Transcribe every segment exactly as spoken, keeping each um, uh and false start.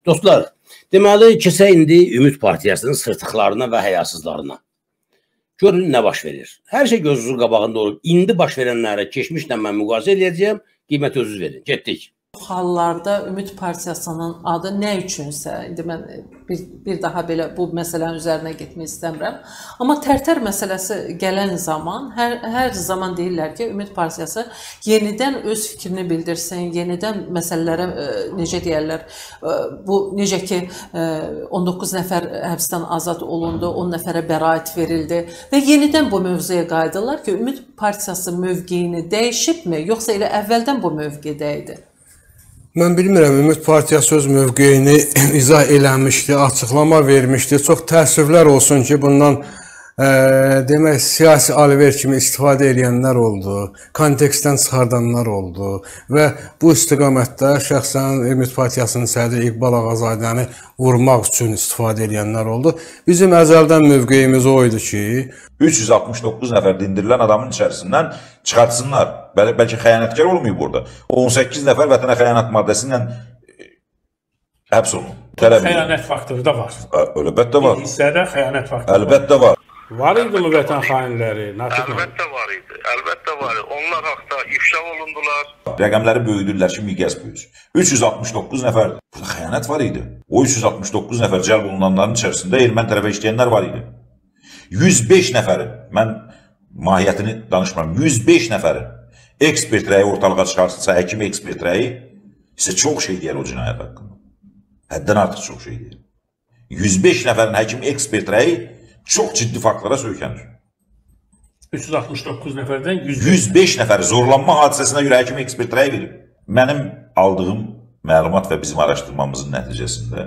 Dostlar, deməli keçək indi Ümid Partiyasının sırtıqlarına və həyasızlarına. Görün nə baş verir. Hər şey gözünüzün qabağında olur. İndi baş verənlərə keçmişlə mən müqayisə edəcəyəm. Qiymət özünüz verin. Getdik. Hallarda Ümid Partiyasının adı nə üçünsə, indi mən bir, bir daha belə bu məsələnin üzərinə getmək istəmirəm. Amma Tərtər məsələsi gələn zaman, hər, hər zaman deyirlər ki, Ümid Partiyası yenidən öz fikrini bildirsin, yenidən məsələlərə, necə deyərlər, bu necə ki, on doqquz nəfər həbsdən azad olundu, on nəfərə bəraət verildi və yenidən bu mövzuya qayıdırlar ki, Ümid Partiyası mövqeyini dəyişibmi, yoxsa elə əvvəldən bu mövqedə idi? Mən bilmirəm, Ümid Partiyası öz mövqeyini izah eləmişdi, açıqlama vermişdi. Çox təəssüflər olsun ki, bundan e, demək, siyasi alver kimi istifadə edənlər oldu, kontekstdən çıxardanlar oldu və bu istiqamətdə şəxsən Ümid Partiyasının sədri İqbal Ağazadəni vurmaq üçün istifadə edənlər oldu. Bizim əzəldən mövqeyimiz o idi ki, üç yüz altmış doqquz nəfər dindirilən adamın içərisindən çıxartsınlar. Bəl bəlkə xəyanətkar olmayıb orada. on səkkiz nəfər vətənə xəyanət maddəsindən həbs olunub. Xəyanət faktoru da var. Əlbəttə var. Hissədə xəyanət faktoru Əlbəttə var. Var idi mi vətən xainləri? Əlbəttə var idi. Əlbəttə var idi. Onlar haqda ifşa olundular. Rəqəmləri böyüdürlər ki, miqyas böyüsün. üç yüz altmış doqquz nəfər. Burada xəyanət var idi. O üç yüz altmış doqquz nəfər cəlb olunanların içərisində erməni tərəfə işləyənlər var idi. yüz beş nəfərin, mən mahiyyətini danışmıram, yüz beş nəfərin ekspert rəyi ortalığa çıxarsınsa, həkim ekspert rəyi isə çox şey deyər o cinayət haqqında. Həddən artıq çox şey deyər. yüz beş nəfərin həkim ekspert rəyi çox ciddi faktlara söykənir. üç yüz altmış doqquz nəfərdən yüz beş nəfər zorlanma hadisəsinə görə həkim ekspert rəyi verib. Mənim aldığım məlumat və bizim araşdırmamızın nəticəsində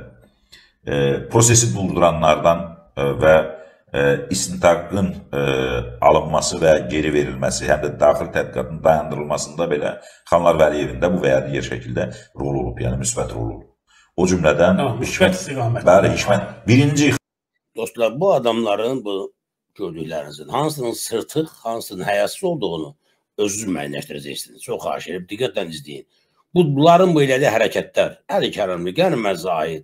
e, prosesi durduranlardan e, və e, istintaqın e, alınması və geri verilməsi, həm də daxil tədqiqatın dayandırılmasında belə Xanlar Vəliyevində bu və ya digər şəkildə rol olub, yəni müsbət rol olub. O cümlədən müsbət istiqamət. Bəli, Hikmət. Birinci Dostlar, bu adamların bu gördüklərinizin hansının sırtıq, hansının həyasız olduğunu özünüz müəyyənləşdirəcəksiniz. Çox xahiş edib, diqqətlə izləyin. Bunların bu elədiyi hərəkətlər, Əli Kərimli, Qənimə Zahid,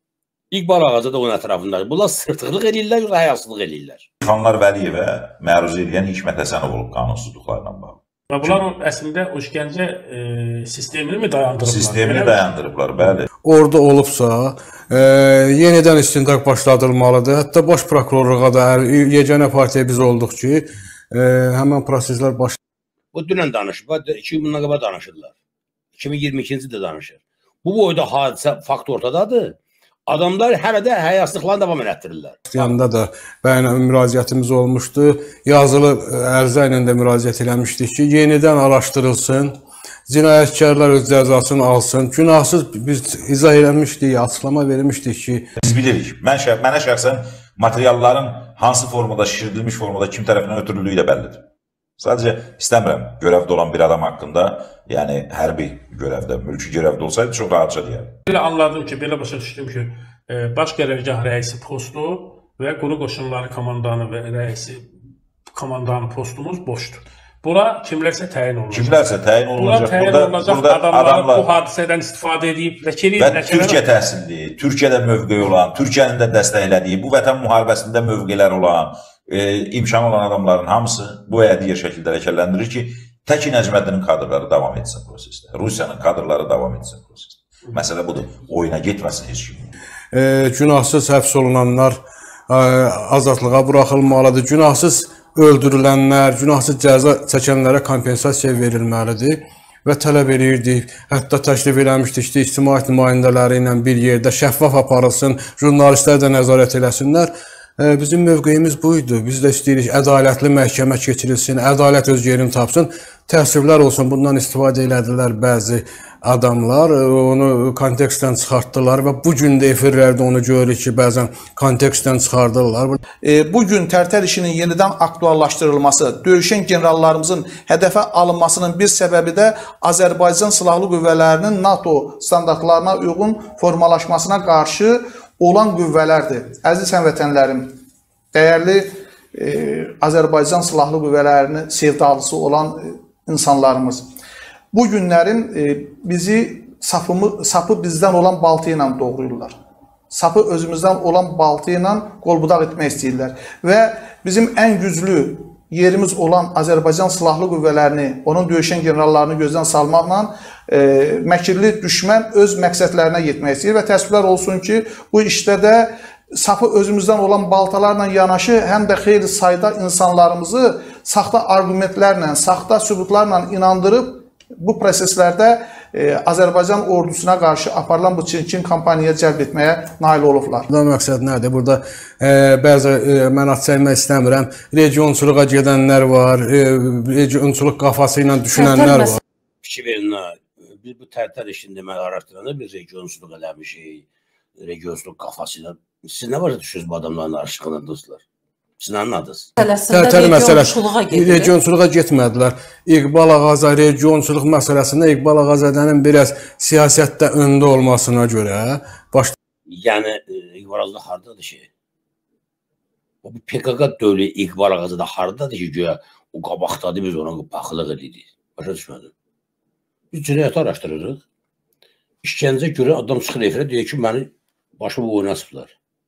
İqbal Ağaca da onun ətrafında. Bunlar sırtıqlıq edirlər, yoxsa həyasızlıq edirlər. Xanlar Vəliyevə məruz edən Hikmət Həsənov olub qanunsuzluqlarla bağlı. Və bunlar əslində o işgəncə e, sistemini mi dayandırıblar? Sistemini dayandırıblar, bəli. Orada olubsa, e, yenidən istintaq başladılmalıdır. Hətta baş prokurorluğa da, yeganə partiya biz olduq ki, e, həmən proseslər baş... Bu dünən danışıb, iki gün bundan qabaq danışırlar. iki min iyirmi ikinci də danışır. Bu boyda hadisə fakt ortadadır. Adamlar hələ də həyasızlıqlarını davam elətdirirlər. Yanında da bəyan müraciətimiz olmuşdu. Yazılı ərizə ilə də müraciət eləmişdik ki, yenidən araşdırılsın, cinayətkarlar öz cəzasını alsın. Günahsız biz izah eləmişdik, açıqlama vermişdik ki... Biz bilirik, mən şə mənə şəxsən materialların hansı formada, şişirdilmiş formada kim tərəfindən ötürüldüyü də bəllidir. Sadəcə istəmirəm görəvdə olan bir adam haqqında, yəni hərbi görəvdə, mülki görəvdə olsaydı çox rahatca deyərdim. Belə anladım ki, belə başa düşdüm ki, baş qərargah rəisi postu və quru qoşunları komandanı və rəisi komandanı postumuz boşdur. Bura kimlərsə təyin olunacaq. Kimlərsə təyin olunacaq. Bura təyin olunacaq adamlar bu hadisədən istifadə edib, ləkəliyib, və Türkiyə təhsilli, Türkiyədə mövqe olan, Türkiyənin də dəstəklədiyi, bu vətən müharibəsində mövqelər olan, E, imkanı olan adamların hamısı bu və ya digər şəkildə ləkələndirir ki, tək Nəcməddinin kadrları davam etsin prosesdə. Rusiyanın kadrları davam etsin prosesdə. Məsələ budur. Oyuna getməsin heç kim. E, günahsız həbs olunanlar e, azadlığa buraxılmalıdır. Günahsız öldürülənlər, günahsız cəza çəkənlərə kompensasiya verilməlidir və tələb edirdik. Hətta təklif eləmişdik ki, ictimaiyyət nümayəndələri ilə bir yerdə şəffaf aparılsın, jurnalistlər də nəzarət eləsinlər. Bizim mövqeyimiz buydu. Biz də istəyirik, ədalətli məhkəmə keçirilsin, ədalət öz yerini tapsın. Təəssüflər olsun, bundan istifadə elədilər bəzi adamlar, onu kontekstdən çıxartdılar və bugün də efirlərdə onu görürük ki, bəzən kontekstdən çıxardırlar. E, bugün Tərtər işinin yenidən aktuallaşdırılması, döyüşən generallarımızın hədəfə alınmasının bir səbəbi də Azərbaycan Silahlı Qüvvələrinin NATO standartlarına uyğun formalaşmasına qarşı olan qüvvələrdir. Əziz həmvətənlərim, dəyərli e, Azərbaycan Silahlı Qüvvələrinin sevdalısı olan e, insanlarımız, bu günlərin e, bizi sapımı, sapı bizdən olan baltı ilə doğrayırlar. Sapı özümüzdən olan baltı ilə qolbudaq etmək istəyirlər. Və bizim ən güclü yerimiz olan Azərbaycan Silahlı Qüvvələrini, onun döyüşən generallarını gözdən salmaqla e, məkirli düşmən öz məqsədlərinə yetmək istəyir və təəssüflər olsun ki, bu işdə də sapı özümüzdən olan baltalarla yanaşı, həm də xeyli sayda insanlarımızı saxta argumentlərlə, saxta sübutlarla inandırıb bu proseslərdə e, Azərbaycan ordusuna qarşı aparılan bu çirkin kampaniyaya cəlb etməyə nail olublar. Burada məqsəd nədir? Burada e, bəzi e, mən ad çəkmək istəmirəm. Regionçuluğa gedənlər var, e, regionçuluq qafası ilə düşünənlər var. Fikir verin, biz bu tərtər işini demək araşdıranda biz regionçuluq eləmişik, regionçuluq qafası ilə. Siz nə var düşünürsünüz bu adamların arşığına dostlar? Siz anladınız. Tərtər məsələsi regionçuluğa getmədilər. İqbal Ağaza regionçuluq məsələsində İqbal Ağazadənin biraz siyasətdə öndə olmasına görə baş... Yəni İqbal Ağazada hardadır ki? O bir P K K dövlü İqbal Ağazada hardadır ki, güya o qabaqdadır, biz ona baxılıq edirik. Başa düşmədim. Biz cinayəti araşdırırıq. İşgəncə görə adam çıxır efirə deyir ki, məni başımı oynasıblar.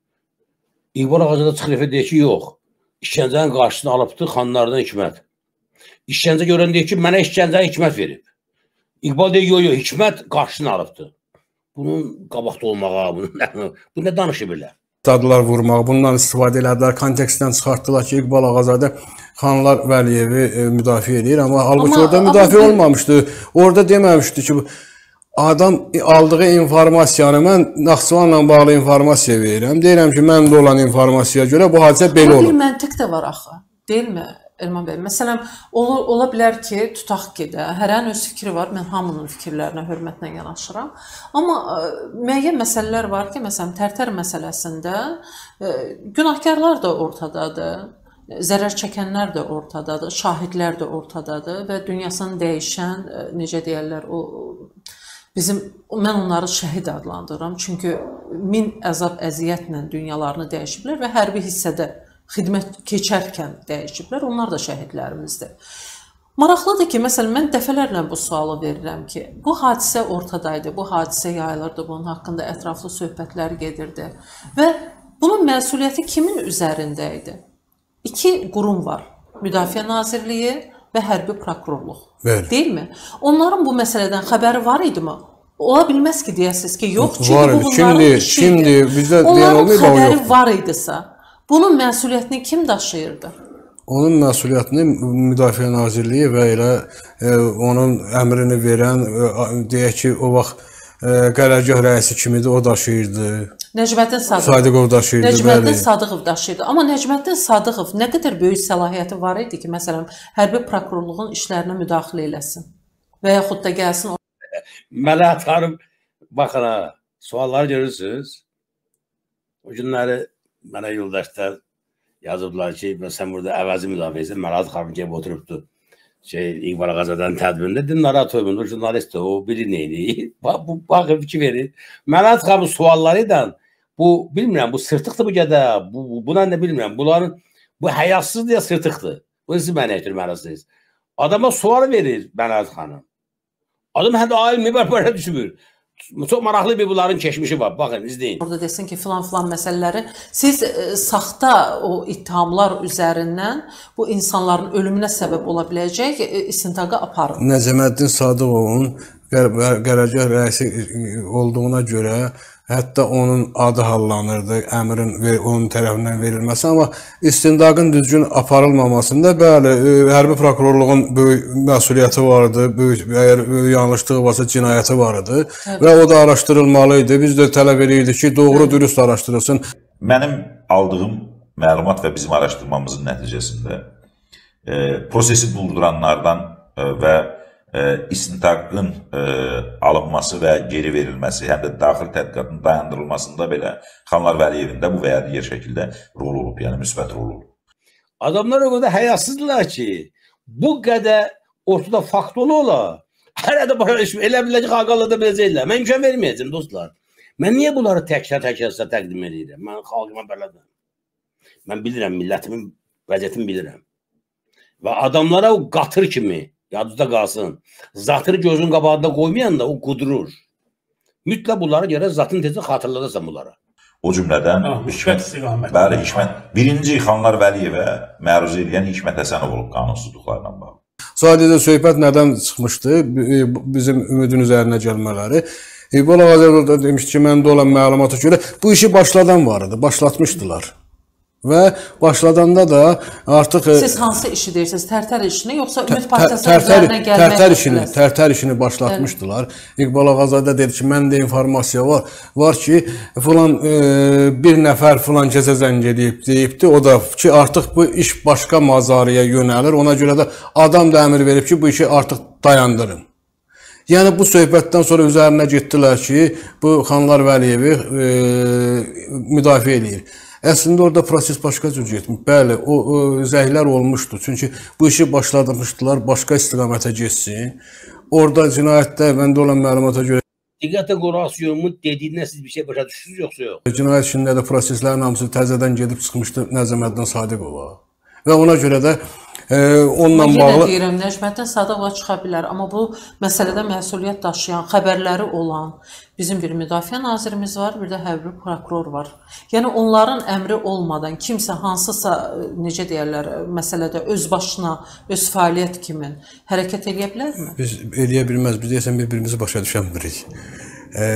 İqbal Ağazada çıxır efirə deyir ki, yox. İşgəncənin qarşısını alıbdır xanlardan Hikmət. İşgəncə görən deyir ki, mənə işgəncəni Hikmət verib. İqbal deyir, yox, yox, Hikmət qarşısını alıbdır. Bunun qabaqda olmağa, bunun, bu nə danışır belə? Dadılar vurmağı, bundan istifadə elədilər, kontekstdən çıxartdılar ki, İqbal Ağazadə Xanlar Vəliyevi e, müdafiə edir, amma halbuki orada müdafiə ama... olmamışdı. Orada deməmişdi ki, adam aldığı informasiyanı, mən Naxçıvanla bağlı informasiya verirəm. Deyirəm ki, məndə olan informasiyaya görə bu hadisə belə olur. Bir məntiq də var axı, deyilmi Elman bəy? Məsələn, ola, ola bilər ki, tutaq ki də, hərənin öz fikri var, mən hamının fikirlərinə hörmətlə yanaşıram. Amma ə, müəyyən məsələlər var ki, məsələn, Tərtər məsələsində ə, günahkarlar da ortadadır, zərər çəkənlər də ortadadır, şahidlər də ortadadır və dünyasını dəyişən, ə, necə deyərlər, o bizim, mən onları şəhid adlandırıram. Çünki min əzab əziyyətlə dünyalarını dəyişiblər və hərbi hissədə xidmət keçərkən dəyişiblər. Onlar da şəhidlərimizdir. Maraqlıdır ki, məsələn, mən dəfələrlə bu sualı verirəm ki, bu hadisə ortadaydı, bu hadisə yayılırdı, bunun haqqında ətraflı söhbətlər gedirdi və bunun məsuliyyəti kimin üzərində idi? İki qurum var, Müdafiə Nazirliyi və Hərbi Prokurorluq, Bəli. Deyilmi? Onların bu məsələdən xəbəri var idi mi? Ola bilməz ki, deyəsiniz ki, yox, çünki var, bu bunların kimdir, işidir. Kimdir, bizdə onların xəbəri var idisə, bunun məsuliyyətini kim daşıyırdı? Onun məsuliyyətini Müdafiə Nazirliyi və elə e, onun əmrini verən, e, deyək ki, o vaxt e, qərargah rəisi kimidir, o daşıyırdı. Necməddin Sadıqov. Sadıqov daşıyırdı. Necməddin Sadıqov daşıyırdı. Amma Necməddin Sadıqov nə qədər böyük səlahiyyəti var idi ki, məsələn, hərbi prokurorluğun işlərinə müdaxilə eləsin və yaxud da gəlsin. Mələt xanım, baxın ha, sualları görürsünüz. O günləri mənə yoldaşlar yazıblar ki, sən burada əvəzi müdafiə etsin, Mələt xanım gəlib oturubdu. Şey, İqbal Ağazadan tədbirində, narahat olmayın, o jurnalistdir, o bilir neyini. Bu, baxın, fikir verir. Mələt xanım sualları ilə, bu, bilmirəm, bu sırtıqdır bu gədə, bu, bu, buna nə bilmirəm, bunların, bu həyasız deyə sırtıqdır. Bunu siz mənə etdirməlisiniz. Adama sual verir Mələt xanım. Adam hədə ailmi var, belə düşmür. Çox maraqlı bir bunların keçmişi var. Baxın, izləyin. Orada desin ki, filan filan məsələləri siz e, saxta o ittihamlar üzərindən bu insanların ölümünə səbəb ola biləcək e, istintaqa aparın. Necməddin Sadıqovun qərargah rəisi olduğuna görə hətta onun adı hallanırdı, əmrin onun tərəfindən verilməsi, amma istintaqın düzgün aparılmamasında bəli, hərbi prokurorluğun böyük məsuliyyəti vardı, böyük, əgər böyük yanlışlığı varsa cinayəti vardı və o da araşdırılmalıydı. Biz də tələb edirdik ki, doğru dürüst araşdırılsın. Mənim aldığım məlumat və bizim araşdırmamızın nəticəsində e, prosesi durduranlardan e, və istintaqın e, alınması və geri verilməsi, həm də daxil tədqiqatın dayandırılmasında belə Xanlar Vəliyevində bu və ya digər şəkildə rol olub, yəni müsbət rol olub. Adamlar o qədər həyasızdılar ki, bu qədər ortada faktolu ola, hələ də başa düşmür, elə biləcək, xalqala da biləcəklər. Mən imkan verməyəcəm, dostlar. Mən niyə bunları təkrar-təkrar sizə təqdim edirəm? Mən xalqıma bələdəm. Mən bilirəm, millətimin vəziyyətini bilirəm. Və adamlara o qatır kimi, yadınızda qalsın. Zatırı gözün qabağında qoymayan da o qudurur. Mütləq bunları görə zatın tezi xatırladasan bunlara. O cümlədən Ha, müsbət istiqamət. Bəli, Hikmət birinci Xanlar Vəliyevə məruz edən Hikmət Həsənov olub qanunsuzluqlarla bağlı. Sadəcə söhbət nədən çıxmışdı? Bizim ümidin üzərinə gəlmələri. İqbal Ağazadə da demişdi ki, məndə olan məlumata görə bu işi başladan var idi, başlatmışdılar. Və başladanda da artıq... Siz hansı işi deyirsiniz? Tərtər işini, yoxsa Ümid Partiyasının üzərinə gəlmək tərtər işini, tərtər işini başlatmışdılar. İqbal Ağazadə dedi ki, məndə informasiya var, var ki, filan e, bir nəfər filan kəsə zəng edib deyibdi. O da ki, artıq bu iş başqa mazarıya yönəlir. Ona görə də adam da əmr verib ki, bu işi artıq dayandırın. Yəni bu söhbətdən sonra üzərinə getdilər ki, bu Xanlar Vəliyevi e, müdafiə edir. Əslində orada proses başqa cür getmiş. Bəli, o, o zəhlər olmuşdu. Çünki bu işi başlamışdılar, başqa istiqamətə getsin. Orada cinayətdə məndə olan məlumata görə Diqqətə qorasyonumun dediyindən siz bir şey başa düşürsünüz, yoxsa yox? Cinayət işində də proseslərin hamısı təzədən gedib çıxmışdı Nəzəməddin Sadiqova. Və ona görə də e, onunla Yenə bağlı... Yenə deyirəm, Nəcməddin Sadiqova çıxa bilər, amma bu məsələdə məsuliyyət daşıyan, xəbərləri olan bizim bir müdafiə nazirimiz var, bir də hərbi prokuror var. Yəni onların əmri olmadan kimsə hansısa, necə deyərlər, məsələdə öz başına, öz fəaliyyət kimi hərəkət edə bilərmi? Biz eləyə bilməz, biz deyəsən bir-birimizi başa düşənmirik. E...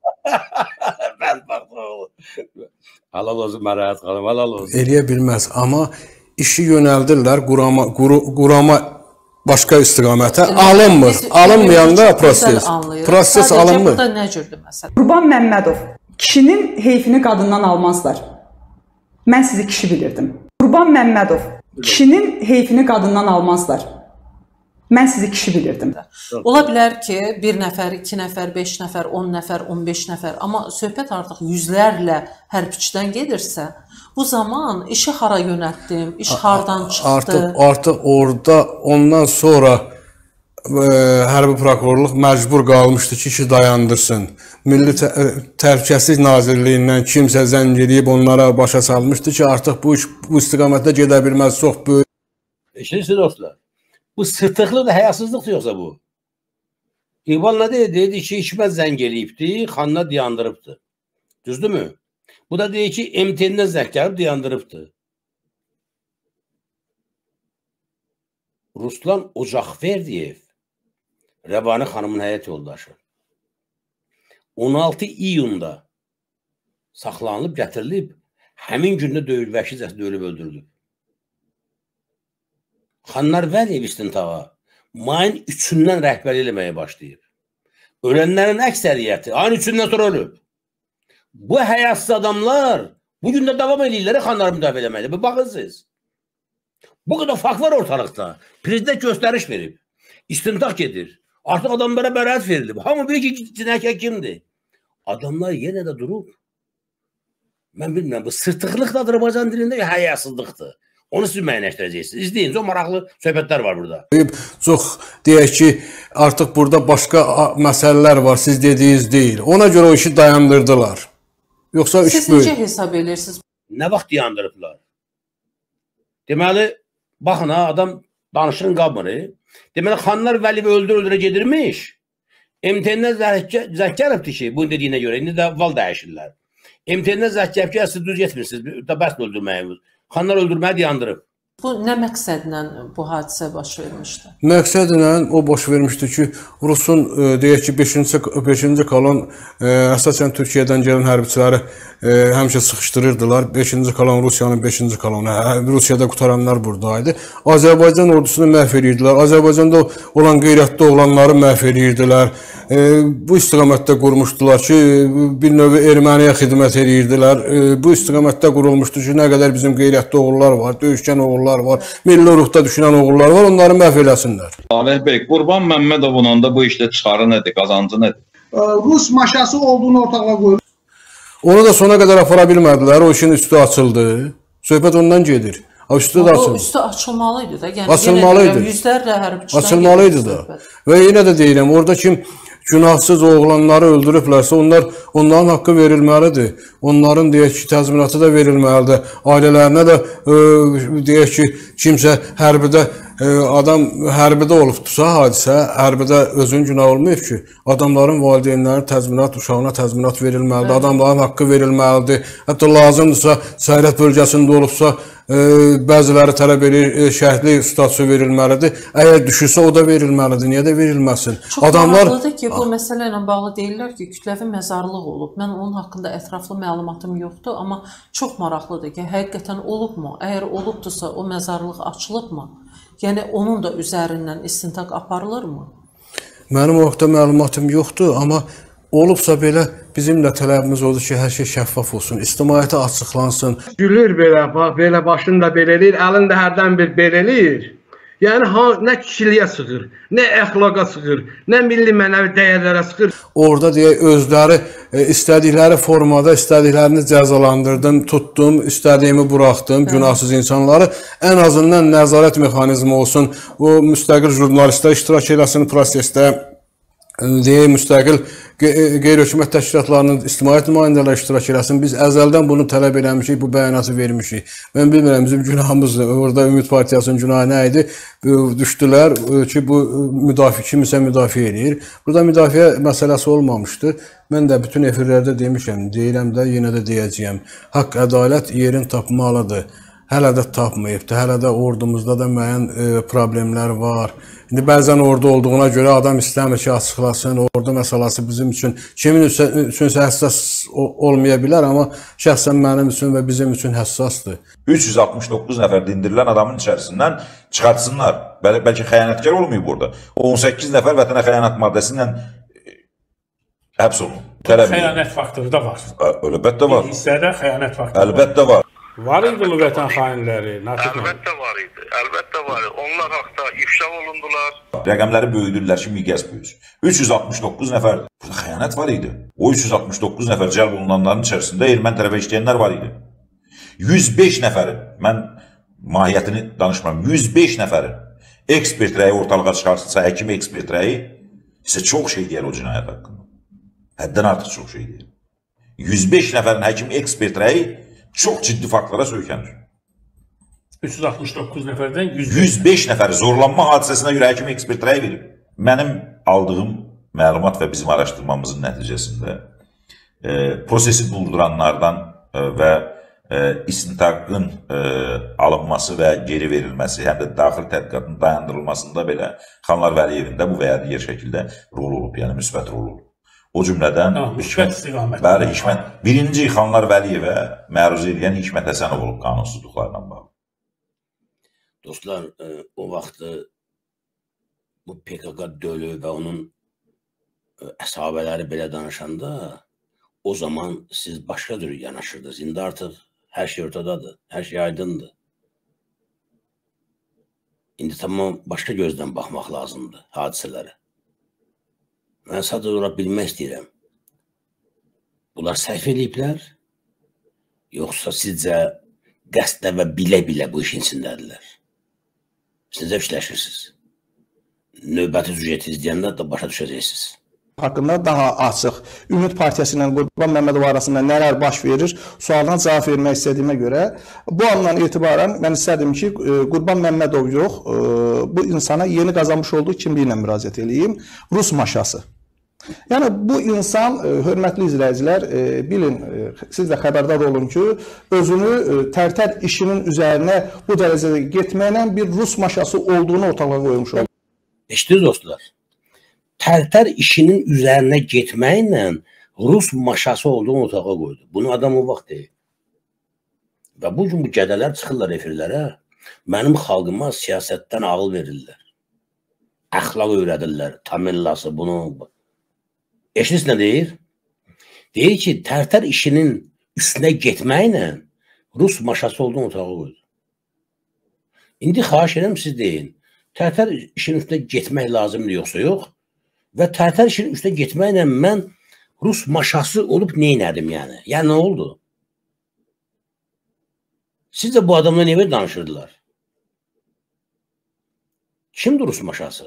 Mən baxdım. Halal olsun Mərayət xanım, halal olsun. Eləyə bilməz, amma işi yönəldirlər qurama, quru, qurama başqa istiqamətə, alınmır. Alınmayanda proses, proses alınmır. Burada nə cürdür məsələ? Qurban Məmmədov, kişinin heyfini qadından almazlar. Mən sizi kişi bilirdim. Qurban Məmmədov, kişinin heyfini qadından almazlar. Mən sizi kişi bilirdim. Ola bilər ki, bir nəfər, iki nəfər, beş nəfər, on nəfər, on beş nəfər, amma söhbət artıq yüzlərlə hərbiçidən gedirsə, bu zaman işi hara yönəltdim, iş hardan çıxdı? Artıq, artıq orada ondan sonra e, hərbi prokurorluq məcbur qalmışdı ki, işi dayandırsın. Milli Təhlükəsizlik Nazirliyindən kimsə zəng edib onlara başa salmışdı ki, artıq bu iş bu istiqamətdə gedə bilməz, çox böyük. Eşinirsiniz dostlar? Bu sırtıqlı da həyasızlıqdır yoxsa bu? İqbal nə deyir? Deyir ki, Hikmət zəng eləyibdi, Xanlar dayandırıbdı. Düzdürmü? Bu da deyir ki, M T N-dən zəng gəlib dayandırıbdı. Ruslan Ocaqverdiyev, Rəbani xanımın həyat yoldaşı, on altı iyunda saxlanılıb, gətirilib, həmin gündə döyül, vəhşicəsinə döyülüb, öldürülüb. Xanlar Vəliyev istintağa mayın üçündən rəhbərlik eləməyə başlayıb. Ölənlərin əksəriyyəti ayın üçündən sonra ölüb. Bu həyasız adamlar bugün də davam edirlər xanları müdafiə eləməkdə. Baxın siz. Bu qədər fakt var ortalıqda. Prezident göstəriş verib. İstintaq gedir. Artıq adamlara bəraət verilib. Hamı bilir ki, cinayətkar kimdir? Adamlar yenə də durub. Mən bilmirəm, bu sırtıqlıq da Azərbaycan dilində həyasızlıqdır. Onu siz müəyyənləşdirəcəksiniz. İzləyin, çox maraqlı söhbətlər var burada. Çox deyək ki, artıq burada başqa məsələlər var, siz dediyiniz deyil. Ona görə o işi dayandırdılar. Yoxsa iş siz böyük. Siz necə hesab edirsiniz? Nə vaxt dayandırıblar? Deməli, baxın ha, adam danışırın qabmır. Deməli, Xanlar Vəliyev öldür-öldürə gedirmiş. M T N-dən zəng gəlibdir ki, bunu dediyinə görə, indi də val dəyişirlər. M T N-dən zəng gəlib ki, siz düz getmirsiniz, bəs öldürməyimiz. Xanlar öldürməyə dayandırıb. Bu nə məqsədlə bu hadisə baş vermişdi? Məqsədlə o baş vermişdi ki, Rusun e, deyək ki, beşinci kolon e, əsasən Türkiyədən gələn hərbiçiləri e, həmişə sıxışdırırdılar. beşinci kolon Rusiyanın beşinci kolonu. Rusiyada qutaranlar buradaydı. Azərbaycan ordusunu məhv edirdilər. Azərbaycanda olan qeyrətli oğlanları məhv edirdilər. E, bu istiqamətdə qurmuşdular ki, bir növ erməniyə xidmət edirdilər. E, bu istiqamətdə qurulmuşdu ki, nə qədər bizim qeyrətli oğullar var, döyüşkən oğullar var, milli ruhda düşünən oğullar var, onları məhv eləsinlər. Salih bəy, Qurban Məmmədovun da bu işdə çıxarı nədir, qazancı nədir? Rus maşası olduğunu ortalığa qoyulur. Onu da sona qədər apara bilmədilər, o işin üstü açıldı. Söhbət ondan gedir. O üstü də açıldı. O üstü açılmalıydı da. Yəni, açılmalıydı. Yüzlərlə hərbçidən açılmalıydı da. Və yenə də deyirəm, orada kim günahsız oğlanları öldürüblərsə, onlar onların haqqı verilməlidir. Onların deyək ki, təzminatı da verilməlidir. Ailələrinə də e, deyək ki, kimsə hərbidə adam hərbidə olubdursa hadisə, hərbidə özünün günah olmayıb ki, adamların valideynlərinin təzminat, uşağına təzminat verilməlidir, adamların haqqı verilməlidir. Hətta lazımdırsa, səyriyyət bölgəsində olubsa, e, bəziləri tələb edir, e, şəhidlik statusu verilməlidir. Əgər düşürsə, o da verilməlidir. Niyə də verilməsin? Çox Adamlar... maraqlıdır ki, bu məsələ ilə bağlı deyirlər ki, kütləvi məzarlıq olub. Mən onun haqqında ətraflı məlumatım yoxdur, amma çox maraqlıdır ki, həqiqətən olubmu? Əgər olubdursa, o məzarlıq açılıbmı? Yəni, onun da üzərindən istintaq aparılırmı? Mənim o haqda məlumatım yoxdur, amma olubsa belə bizim də tələbimiz odur ki, hər şey şəffaf olsun, ictimaiyyətə açıqlansın. Gülür belə, bax, belə başını da belə eləyir, əlini də hərdən bir belə eləyir. Yəni, ha, nə kişiliyə sıxır, nə əxlaqa sıxır, nə milli mənəvi dəyərlərə sıxır. Orada deyək, özləri e, istədikləri formada, istədiklərini cəzalandırdım, tutdum, istədiyimi buraxdım, günahsız insanları. Ən azından nəzarət mexanizmi olsun, o müstəqil jurnalistlər iştirak eləsin prosesdə, deyək, müstəqil qeyri-hökumət təşkilatlarının ictimaiyyət nümayəndələri iştirak eləsin. Biz əzəldən bunu tələb eləmişik, bu bəyanatı vermişik. Mən bilmirəm, bizim günahımızdır. Orada Ümid Partiyasının günahı nə idi? Düşdülər ki, bu müdafiə kimisə müdafiə edir. Burada müdafiə məsələsi olmamışdır. Mən də bütün efirlərdə demişəm, deyirəm də, yenə də deyəcəyəm. Haqq, ədalət yerin tapmalıdır. Hələ də tapmayıbdır. Hələ də ordumuzda da müəyyən e, problemlər var. İndi bəzən orada olduğuna görə adam istəmir ki, açıqlasın. Orada məsələsi bizim üçün, kimin üçünsə həssas olmaya bilər, amma şəxsən mənim üçün və bizim üçün həssasdır. üç yüz altmış doqquz nəfər dindirilən adamın içərisindən çıxartsınlar. Bəl bəlkə xəyanətkar olmayıb orada. on səkkiz nəfər vətənə xəyanət maddəsi ilə həbs olunub. Xəyanət faktoru da var. Əlbəttə var. Bir hissədə xəyanət faktoru var. Əlbəttə var. Var idi mi vətən xainləri? Əlbəttə var idi. Əlbəttə var idi. Onlar haqda ifşa olundular. Rəqəmləri böyüdürlər ki, miqyas böyüsün. üç yüz altmış doqquz nəfər. Burada xəyanət var idi. O üç yüz altmış doqquz nəfər cəlb olunanların içərisində erməni tərəfə işləyənlər var idi. yüz beş nəfəri, mən mahiyyətini danışmıram, yüz beş nəfəri ekspert rəyi ortalığa çıxarsınsa, həkim ekspert rəyi sizə çox şey deyər o cinayət haqqında. Həddən artıq çox şey deyər. yüz beş nəfərin həkim ekspert rəyi çox ciddi faktlara söykənir. üç yüz altmış doqquz nəfərdən yüz beş nəfəri zorlanma hadisəsinə görə həkim ekspert rəy verib. Mənim aldığım məlumat və bizim araşdırmamızın nəticəsində e, prosesi durduranlardan e, və e, istintaqın e, alınması və geri verilməsi, həm də daxil tədqiqatın dayandırılmasında belə Xanlar Vəliyevində bu və ya digər şəkildə rol olub, yəni müsbət rol olub. O cümlədən Hikmət istiqaməti. Bəli, Hikmət. Birinci Xanlar Vəliyevə məruz edən Hikmət Həsənov olub qanunsuzluqlarla bağlı. Dostlar, o vaxtı bu P K K dölü və onun əsabələri belə danışanda o zaman siz başqa cür yanaşırdınız. İndi artıq hər şey ortadadır, hər şey aydındır. İndi tamam başqa gözdən baxmaq lazımdır hadisələrə. Mən sadəcə olaraq bilmək istəyirəm. Bunlar səhv ediblər, yoxsa sizcə qəsdə və bilə-bilə bu işin içindədirlər? Siz də fikirləşirsiniz. Növbəti süjeti izləyəndə də başa düşəcəksiniz. Haqqında daha açıq, Ümid Partiyası ilə Qurban Məmmədov arasında nələr baş verir, sualına cavab vermək istədiyimə görə, bu andan etibarən mən istədim ki, Qurban Məmmədov yox, bu insana yeni qazanmış olduğu kimliyi ilə müraciət edeyim, Rus maşası. Yəni, bu insan, hörmətli izləyicilər, bilin, siz də xəbərdar olun ki, özünü tərtər işinin üzərinə bu dərəcədə getməklə bir Rus maşası olduğunu ortalığa qoymuş oldu. Eşitdiniz dostlar, tərtər işinin üzərinə getməklə Rus maşası olduğunu ortağa qoydu. Bunu adam o vaxt deyil. Və bu gün bu gədələr çıxırlar efirlərə, mənim xalqıma siyasətdən ağıl verirlər. Əxlaq öyrədirlər, tamillası bunu... Eşiniz nə deyir? Deyir ki, tərtər işinin üstünə getməklə Rus maşası olduğunu ortağa qoydu. İndi xahiş edirəm siz deyin, tərtər işinin üstünə getmək lazımdır yoxsa yox? Və tərtər işinin üstünə getməklə mən Rus maşası olub neynədim yəni? Yəni nə oldu? Siz də bu adamla niyə danışırdılar? Kimdir Rus maşası?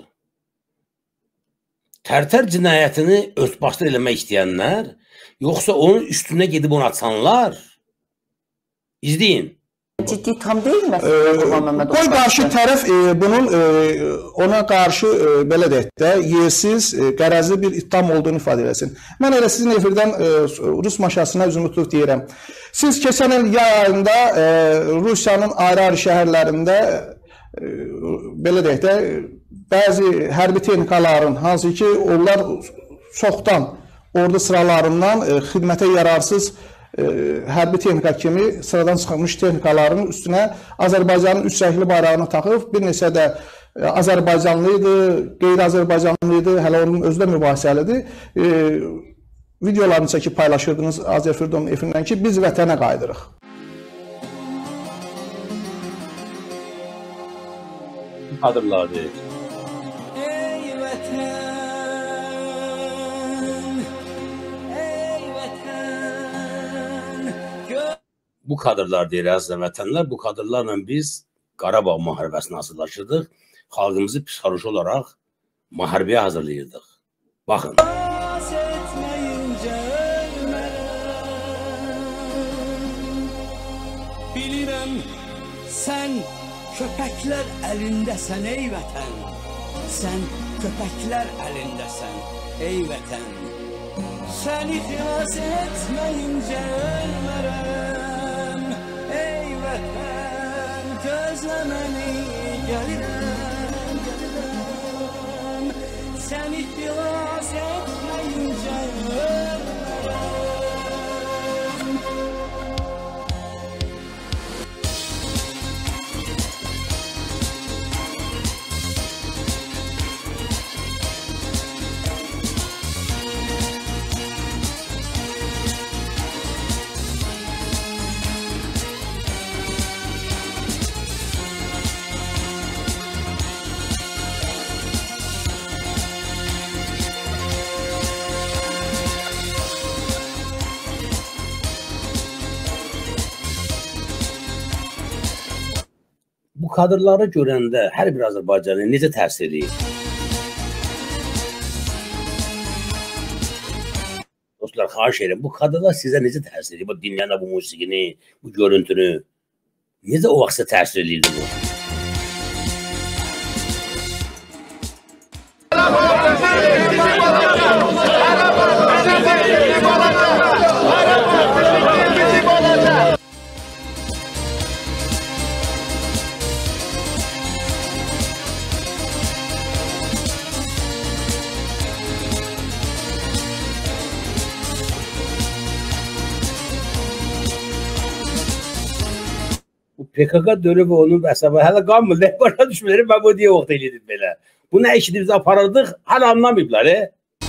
Tərtər cinayətini örtbasdır eləmək istəyənlər, yoxsa onun üstünə gedib onu açanlar? İzləyin. Ciddi tam deyil məsələn Qurban Məmmədov. Qoy qarşı tərəf e, bunun e, ona qarşı e, belə deyək də yersiz, e, qərəzli bir ittiham olduğunu ifadə eləsin. Mən elə sizin efirdən e, Rus maşasına üzümü tutub deyirəm. Siz keçən il yay ayında e, Rusiyanın ayrı-ayrı şəhərlərində e, belə deyək də bəzi hərbi texnikaların, hansı ki onlar çoxdan ordu sıralarından e, xidmətə yararsız e, hərbi texnika kimi sıradan çıxmış texnikaların üstünə Azərbaycanın üç rəngli bayrağını taxıb, bir neçə də e, Azərbaycanlı idi, qeyri-Azərbaycanlı idi, hələ onun özü də mübahisəlidir. E, videolarını çəkib paylaşırdınız Azərfirdom efirindən ki, biz vətənə qayıdırıq. Kadırlardır. Bu kadrlar deyir əziz vətənlər, bu kadrlarla biz Qarabağ müharibəsinə hazırlaşırdıq. Xalqımızı psixoloji olaraq müharibəyə hazırlayırdıq. Baxın. Bilirəm, sən köpəklər əlindəsən ey vətən. Sən köpəklər əlindəsən ey vətən. Səni xilas etməyincə ölmərəm ey vətən. Gözlə məni gəlirəm, gəlirəm. Səni xilas etməyincə ölmərəm. Bu kadrları görəndə hər bir Azərbaycanlı necə təsir edir? Dostlar, xahiş edirəm, bu kadrlar sizə necə təsir edir? Bu dinləyənə bu musiqini, bu görüntünü necə o vaxt sizə təsir edirdi bu? P K K dönüb onun vəsabı, hələ qanmır, nə başa düşmürəm, mən bu deyə vaxt elədim belə. Bu nə işini biz aparırdıq, hələ anlamayıblar, e?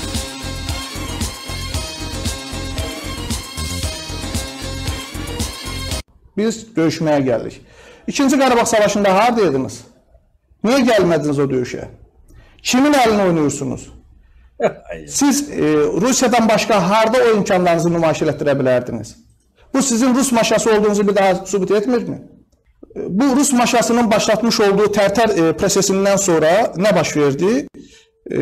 Biz döyüşməyə gəldik. İkinci Qarabağ Savaşında haradaydınız? Niyə gəlmədiniz o döyüşə? Kimin əlini oynuyorsunuz? Siz e, Rusiyadan başqa harada o imkanlarınızı nümayiş etdirə bilərdiniz? Bu sizin Rus maşası olduğunuzu bir daha sübut etmir mi? Bu Rus maşasının başlatmış olduğu Tərtər e, prosesindən sonra nə baş verdi? E,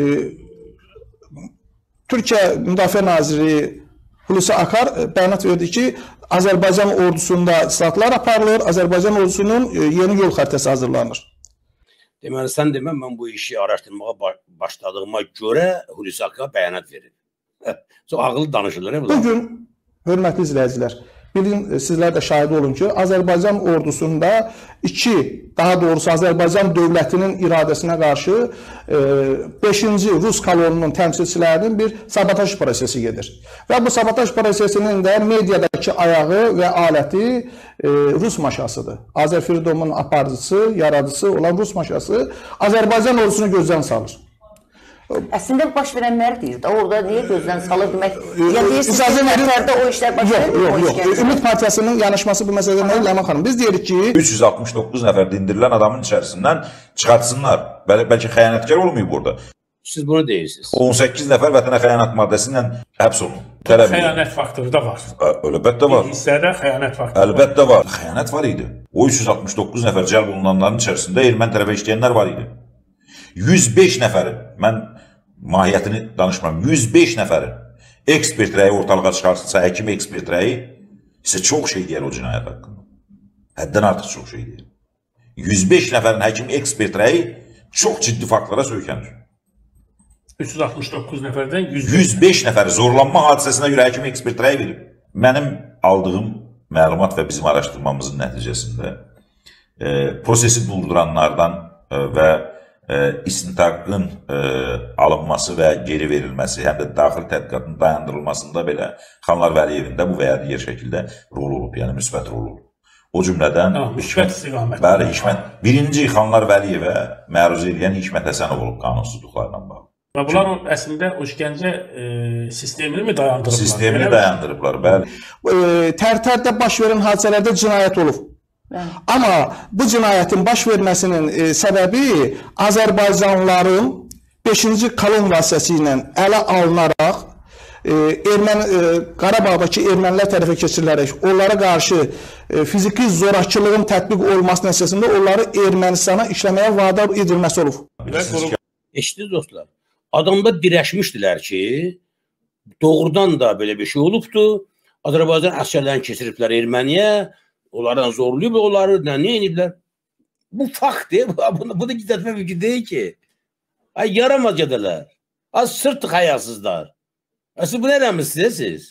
Türkiyə Müdafiə Naziri Hulusi Akar bəyanat verdi ki, Azərbaycan ordusunda islahatlar aparılır, Azərbaycan ordusunun e, yeni yol xəritəsi hazırlanır. Deməli, sən demə, mən bu işi araşdırmağa başladığıma görə Hulusi Akar bəyanat verir. Çox ağıllı danışırlar. Bugün, hörmətli izləyicilər, bilin, sizlər də şahid olun ki, Azərbaycan ordusunda iki, daha doğrusu Azərbaycan dövlətinin iradəsinə qarşı beşinci Rus kolonunun təmsilçilərinin bir sabotaj prosesi gedir. Və bu sabotaj prosesinin də mediadakı ayağı və aləti Rus maşasıdır. Azərfirdomun aparıcısı, yaradıcısı olan Rus maşası Azərbaycan ordusunu gözdən salır. Əslində baş verənlər deyir də, orada niyə gözdən salır demək? Ya deyirsiniz ki, Tərtərdə o işlər baş verir mi? Yox, yox, Ümid Partiyasının yanaşması bu məsələdə nə? Ləman xanım, biz deyirik ki... üç yüz altmış doqquz nəfər dindirilən adamın içərisindən çıxartsınlar. Bəl bəlkə xəyanətkar olmayıb burada. Siz bunu deyirsiniz. on səkkiz nəfər vətənə xəyanət maddəsi ilə həbs olunub. Xəyanət faktoru da var. Əlbəttə var. Bir hissədə xəyanət faktoru Əlbəttə var. Xəyanət var idi. O üç yüz altmış doqquz nəfər cəlb olunanların içərisində erməni tərəfə işləyənlər var idi. yüz beş nəfərin, mən mahiyyətini danışmıram, yüz beş nəfərin ekspert rəyi ortalığa çıxarsınsa, həkim ekspert rəyi isə çox şey deyər o cinayət haqqında. Həddən artıq çox şey deyir. yüz beş nəfərin həkim ekspert rəyi çox ciddi faktlara söykənir. üç yüz altmış doqquz nəfərdən yüz beş nəfər zorlanma hadisəsinə görə həkim ekspert rəyi verib. Mənim aldığım məlumat və bizim araşdırmamızın nəticəsində e, prosesi durduranlardan e, və e, istintaqın e, alınması və geri verilməsi, həm də daxil tədqiqatın dayandırılmasında belə Xanlar Vəliyevində bu və ya digər şəkildə rol olub, yəni müsbət rol olub. O cümlədən müsbət istiqamət. Bəli, Hikmət birinci Xanlar Vəliyevə məruz edən Hikmət Həsənov olub qanunsuzluqlarla bağlı. Və bunlar o, əslində o işgəncə e, sistemini mi dayandırıblar? Sistemini dayandırıblar, bəli. E, Tərtərdə baş verən hadisələrdə cinayət olub. Bəli. Amma bu cinayətin baş verməsinin e, səbəbi Azərbaycanlıların beşinci kolon vasitəsilə ələ alınaraq e, Erməni, e, Qarabağdakı ermənilər tərəfə keçirilərək onlara qarşı e, fiziki zorakılığın tətbiq olması nəticəsində onları Ermənistana işləməyə vadar edilməsi olub. Eşitdiniz dostlar? Adamlar dirəşmişdilər ki, doğrudan da belə bir şey olubdu. Azərbaycan əsgərlərini keçiriblər Erməniyə, onlardan zorlayıb onları, nə, nə ediblər? Bu faktdir, bu, bu da gizlətmə mümkün deyil ki. Ay, yaramaz gedələr. Az sırtıq həyasızlar. Siz bu nə eləmişsiniz siz?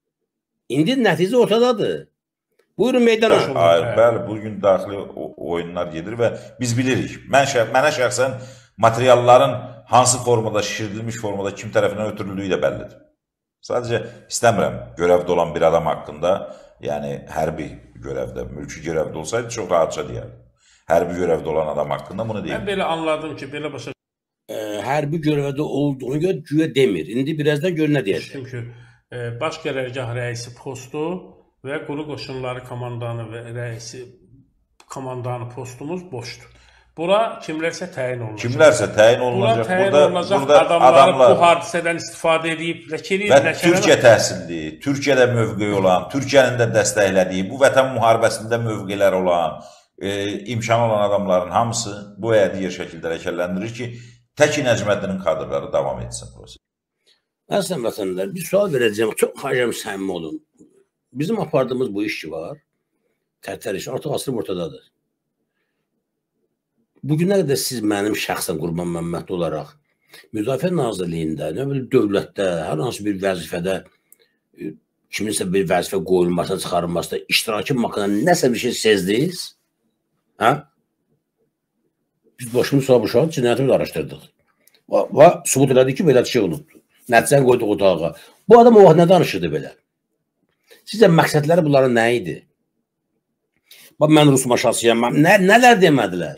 İndi nəticə ortadadır. Buyurun meydana. Hayır, bəli, bugün daxili oyunlar gedir və biz bilirik. Mən, mənə şəxsən materialların hansı formada, şişirdilmiş formada kim tərəfindən ötürüldüyü də bəllidir. Sadəcə istəmirəm görevdə olan bir adam haqqında, yəni hərbi görevdə, mülki görevdə olsaydı çox rahatça deyərdim. Hərbi görevdə olan adam haqqında bunu deyim. Mən belə anladım ki, belə başa... E, hərbi görevdə olduğunu görə güya demir. İndi birazdan gör nə deyəcək. Çünki e, baş qərargah rəisi postu və quru qoşunları komandanı və rəisi komandanı postumuz boşdur. Bura kimlərsə təyin olunacaq. Kimlərsə təyin olunacaq. Bura təyin burada, olunacaq burada adamları adamlar, bu hadisədən istifadə edib, ləkəliyib, və ləkəliyib. Türkiyə təhsilli, Türkiyədə mövqeyi olan, Türkiyənin də dəstəklədiyi, bu vətən müharibəsində mövqelər olan, e, imkanı olan adamların hamısı bu və ya digər şəkildə ləkələndirir ki, tək Nəcməddinin kadrları davam etsin proses. Əslən vətənlər, bir sual verəcəyim, çox xaricəm səmimi olun. Bizim apardığımız bu iş ki var, tərtər iş artıq asılıb ortadadır. Bugünə qədər siz mənim şəxsən Qurban Məmməd olaraq Müdafiə Nazirliyində, nə bilim dövlətdə, hər hansı bir vəzifədə kiminsə bir vəzifə qoyulmasına, çıxarılmasına, iştirakı haqqında nəsə bir şey sezdiniz? Hə? Biz başımız sağ uşaq cinayətimizi araşdırdıq. Və sübut elədik ki, belə şey olubdur. Nəticəni qoyduq otağa. Bu adam o vaxt nə danışırdı belə? Sizcə məqsədləri bunların nə idi? Mən Rus maşasıyam, nə, nələr demədilər?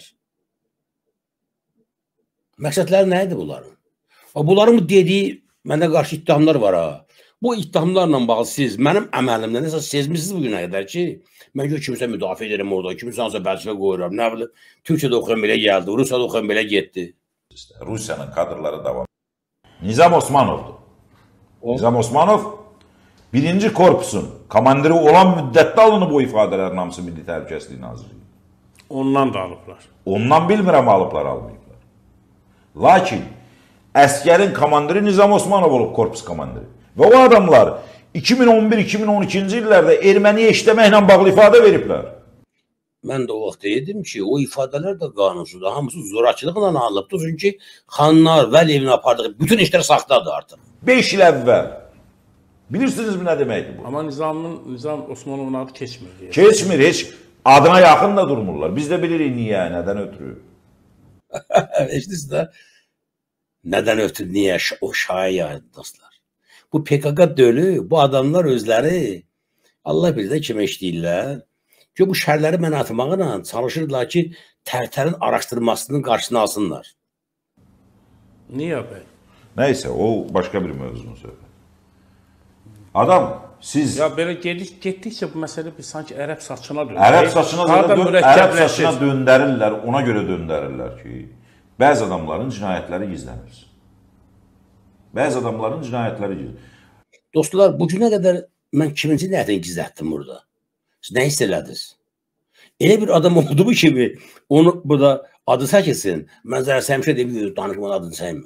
Məqsədləri nə idi bunların? Bunların bu dediyi, məndə qarşı iddiamlar var ha. Bu iddiamlarla bağlı siz, mənim əməlimdə nəsə sezmişsiniz bugünə qədər ki, mən ki, kimsə müdafiə edirəm orada, kimsə hansı vəzifə qoyuram, nə bilim, Türkiyədə oxuyan belə gəldi, Rusiyada oxuyan belə getdi. Rusiyanın kadrları davam. Nizam Osmanovdur. Nizam Osmanov birinci korpusun komandiri olan müddətdə alınıb o ifadələrin hamısı Milli Təhlükəsizlik Nazirliyi. Ondan da alıblar. Ondan bilmirəm alıblar, almayıblar. Lakin əskərin komandiri Nizam Osmanov olub korpus komandiri. Və o adamlar iki min on bir iki min on ikinci illərdə erməniyə işləməklə bağlı ifadə veriblər. Mən də o vaxt dedim ki, o ifadələr də qanunsuzdur. Hamısı zorakılıqla alınıbdır. Çünki Xanlar Vəliyevin apardığı bütün işlər saxtadır artıq. beş il əvvəl. Bilirsinizmi nə deməkdir bu? Amma Nizamın, Nizam Osmanovun adı keçmir. Keçmir, heç adına yaxın da durmurlar. Biz də bilirik niyə, nədən ötürü. Eşitiniz də, nədən ötürü, niyə o şaya yaydı dostlar. Bu P K K dölü, bu adamlar özləri Allah bilir də kimə işləyirlər. Ki bu şərləri mən atmaqla çalışırlar ki, Tərtərin araşdırmasının qarşısını alsınlar. Niyə bəy? Nəysə, o başqa bir mövzunu söylür. Adam, siz... Ya belə gedik, getdikcə bu məsələ bir sanki ərəb saçına döndürür. Ərəb saçına, dön ərəb saçına döndərirlər, ona görə döndərirlər ki, bəzi adamların cinayətləri gizlənir. Bəzi adamların cinayətləri gizlənir. Dostlar, bugünə qədər mən kiminci nəyətini gizlətdim burada? Siz nə hiss elədiniz? Elə bir adam olduğu kimi onu burada adı çəkilsin. Mənzərə Səmşə deyib, danışmanın adını səymə.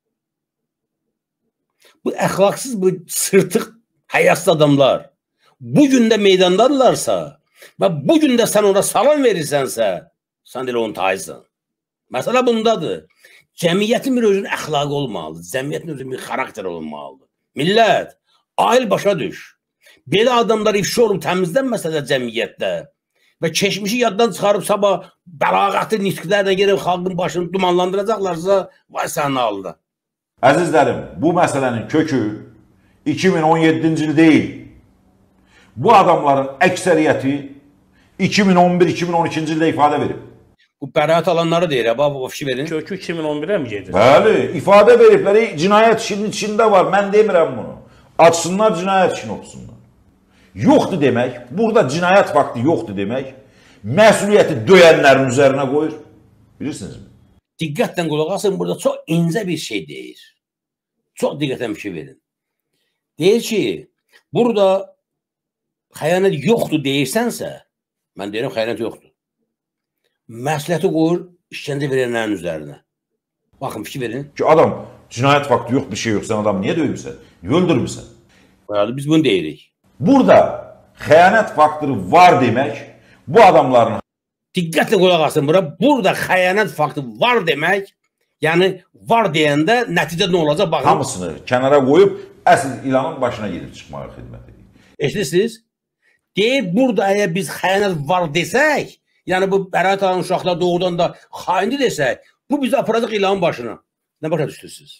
Bu əxlaqsız, bu sırtıq, həyasız adamlar bugün də meydandadırlarsa, Və bugün də sən ona salam verirsənsə, sən elə onun tayısan. Məsələ bundadır. Cəmiyyətin bir özünün əxlaqı olmalıdır. Cəmiyyətin özünün bir xarakteri olmalıdır. Millət, ail başa düş. Belə adamlar ifşa olub təmizlənməsə də cəmiyyətdə və keçmişi yaddan çıxarıb sabah bəlağatı nitqlərlə gəlib xalqın başını dumanlandıracaqlarsa, vay sənin halda. Əzizlərim, bu məsələnin kökü iki min on yeddinci il deyil. Bu adamların əksəriyyəti iki min on bir iki min on ikinci ildə ifadə verib. Bu bəraət alanları deyir, əbab, o fişi verin. Kökü iki min on birə mi gedir? Bəli, ifadə veribləri cinayət işinin içində var. Mən demirəm bunu. Açsınlar, cinayət işini oxusunlar. Yoxdur demək, burada cinayət faktı yoxdur demək, məsuliyyəti döyənlərin üzərinə qoyur. Bilirsinizmi? Diqqətlə qulaq asın, burada çox incə bir şey deyir. Çox diqqətlə bir şey verin. Deyir ki, burada xəyanət yoxdur deyirsənsə, mən deyirəm xəyanət yoxdur. Məsuliyyəti qoyur işgəncə verənlərin üzərinə. Baxın, fikir verin. Ki, adam cinayət faktı yox, bir şey yox, sən adam niyə döymüsən? Niyə öldürmüsən? Biz bunu deyirik. Burada xəyanət faktörü var demək, bu adamların... Diqqətlə qulaq asın bura, burada xəyanət faktörü var demək, yəni var deyəndə nəticə nə olacaq? Baxın. Hamısını kənara qoyub, əsl ilanın başına gedib çıxmağa xidmət edir. Eşlirsiniz? Deyib, burada əgər biz xəyanət var desək, yəni bu bəraət alan uşaqlar doğudan da xaindi desək, bu bizi aparacaq ilanın başına. Nə başa düşürsünüz?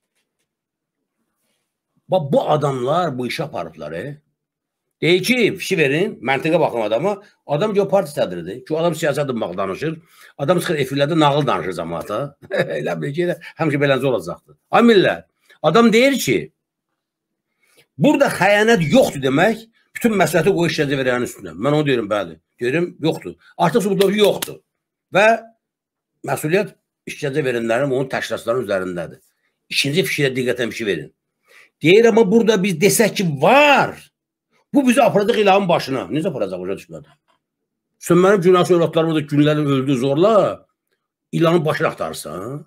Bu adamlar bu işi aparıblar, e? Deyir ki, fişi verin, məntiqə baxın adama. Adam ki, o parti sədridir. Ki, o adam siyasət edinmək danışır. Adam çıxır efirlərdə nağıl danışır cəmaata. Elə bilir ki, həmişə beləncə olacaqdır. Ay millət, adam deyir ki, burada xəyanət yoxdur demək, bütün məsuliyyəti qoyu işgəncə verənin üstünə. Mən onu deyirəm, bəli. Deyirəm, yoxdur. Artıq subutlar yoxdur. Və məsuliyyət işgəncə verənlərin, onun təşkilatların üzərindədir. İkinci fişiyə diqqətən fişi verin. Deyir, amma burada biz desək ki, var. Bu bizi aparacaq ilanın başına. Necə aparacaq, başa düşmədi? Sən mənim günahsız övladlarımı da günlərin öldü zorla, ilanın başına axtarırsan.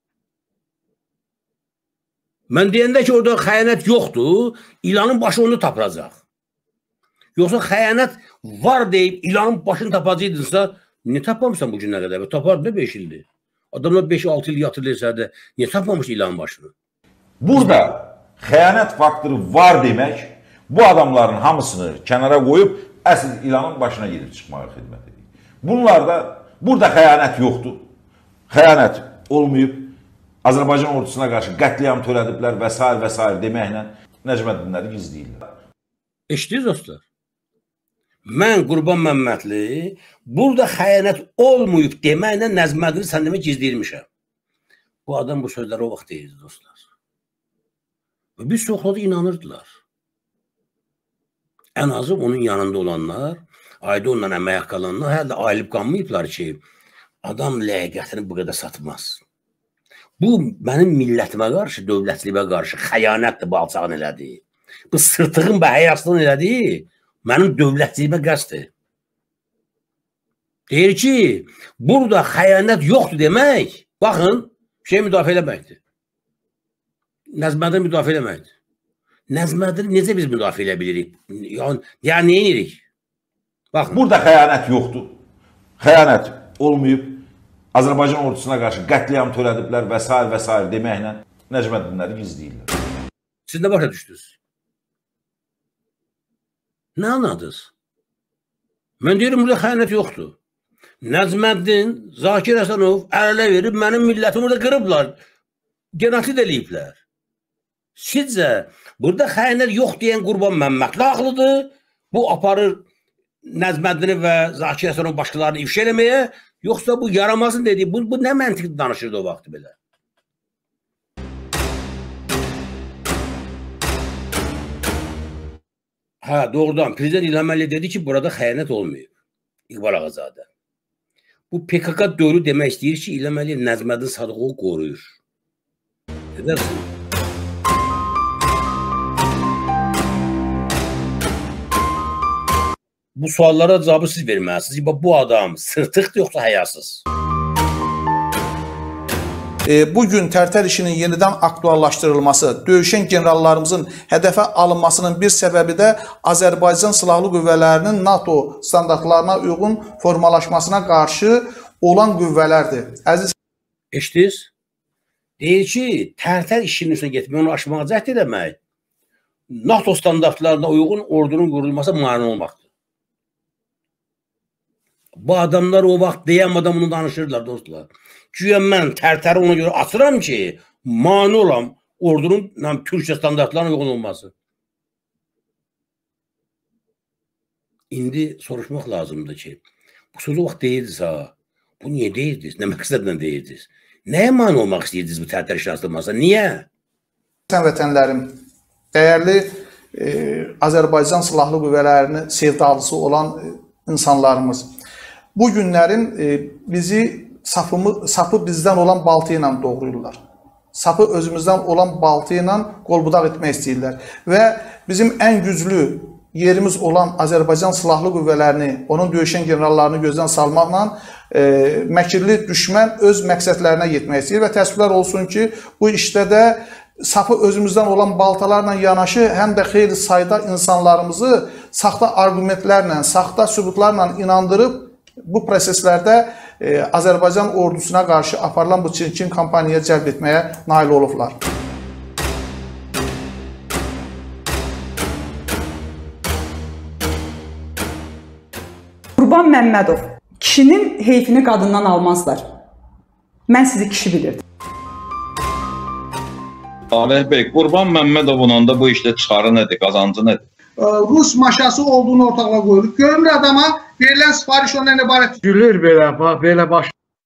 Mən deyəndə ki, orada xəyanət yoxdur, ilanın başı onu tapıracaq. Yoxsa xəyanət var deyib, ilanın başını tapacaqdınsa, niyə tapmamışsan bu günə qədər? Tapardı da beş ildir. Adamlar beş altı il yatırılırsa da, niyə tapmamış ilanın başını? Burada xəyanət faktörü var demək, bu adamların hamısını kənara qoyub, əsl ilanın başına gedib çıxmağa xidmət edir. Bunlarda, burada xəyanət yoxdur. Xəyanət olmayıb, Azərbaycan ordusuna qarşı qətliam törədiblər və s. və s. deməklə Nəcməddinləri gizləyirlər. Eşitdiniz dostlar? Mən Qurban Məmmədli burada xəyanət olmayıb deməklə Nəcməddini səndəmə gizləyirmişəm. Bu adam bu sözləri o vaxt deyirdi dostlar. Və biz çoxları inanırdılar. Ən azı onun yanında olanlar, ayda ondan əmək qalanlar, hələ də ayılıb qanmayıblar ki, adam ləyaqətini bu qədər satmaz. Bu, mənim millətimə qarşı, dövlətliyimə qarşı xəyanətdir bu alçağın elədiyi. Bu sırtığın və həyasının elədiyi mənim dövlətliyimə qəsdir. Deyir ki, burada xəyanət yoxdur demək, baxın, şey müdafiə eləməkdir. Nəzmədini müdafiə eləməkdir. Nəzmədini necə biz müdafiə elə bilirik? Yəni, yəni nə edirik? Baxın. Burada xəyanət yoxdur. Xəyanət olmayıb, Azərbaycan ordusuna qarşı qətliam törədiblər və s. və s. deməklə Nəcməddinləri gizləyirlər. Siz nə başa düşdünüz? Nə anladınız? Mən deyirəm, burada xəyanət yoxdur. Nəcməddin, Zakir Həsənov ələ verib, mənim millətimi burada qırıblar. Genosid eləyiblər. Sizcə, burada xəyanət yox deyən Qurban Məmmədli haqlıdır. Bu aparır Nəcməddini və Zakir Həsənov başqalarını ifşa eləməyə, yoxsa bu yaramazın dediyi, bu, bu nə məntiqli danışırdı o vaxtı belə? Hə, doğrudan, Prezident İlham Əliyev dedi ki, burada xəyanət olmayıb. İqbal Ağazadə. Bu P K K dövrü demək istəyir ki, İlham Əliyev Nəcməddin Sadıqovu qoruyur. Edərsin. Bu suallara cavabı siz verməlisiniz. Bu adam sırtıqdır yoxsa həyasız? e, bugün Tərtər işinin yenidən aktuallaşdırılması, döyüşən generallarımızın hədəfə alınmasının bir səbəbi də Azərbaycan Silahlı Qüvvələrinin NATO standartlarına uyğun formalaşmasına qarşı olan qüvvələrdir. Əziz eşitdiniz? Deyir ki, Tərtər işinin üstünə getmək, onu aşmağa cəhd eləmək, NATO standartlarına uyğun ordunun qurulması mane olmaqdır. Bu adamlar o vaxt deyəm adam bunu danışırlar dostlar. Güya mən Tərtəri ona görə açıram ki, mane olam ordunun Türkiyə standartlarına uyğun olması. İndi soruşmaq lazımdır ki, bu sözü vaxt deyirdiniz ha, bu niyə deyirdiniz, nə məqsədlə deyirdiniz? Nəyə mane olmaq istəyirdiniz bu Tərtər işin açılmasına, niyə? Sən vətənlərim, dəyərli e, Azərbaycan Silahlı Qüvvələrinin sevdalısı olan e, insanlarımız, bu günlərin e, bizi sapımı, sapı bizdən olan baltı ilə doğruyurlar. Sapı özümüzdən olan baltı ilə qolbudaq etmək istəyirlər. Və bizim ən güclü yerimiz olan Azərbaycan Silahlı Qüvvələrini, onun döyüşən generallarını gözdən salmaqla e, məkirli düşmən öz məqsədlərinə yetmək istəyir və təəssüflər olsun ki, bu işdə də sapı özümüzdən olan baltalarla yanaşı, həm də xeyli sayda insanlarımızı saxta argumentlərlə, saxta sübutlarla inandırıb bu proseslərdə e, Azərbaycan ordusuna qarşı aparılan bu çirkin kampaniyaya cəlb etməyə nail olublar. Qurban Məmmədov, kişinin heyfini qadından almazlar. Mən sizi kişi bilirdim. Salih Bey, Qurban Məmmədovun da bu işdə çıxarı nədir, qazancı nədir? Rus maşası olduğunu ortalığa qoyulur. Görünür adama verilən sifariş ondan ibarət. Gülür belə, bax, belə baş.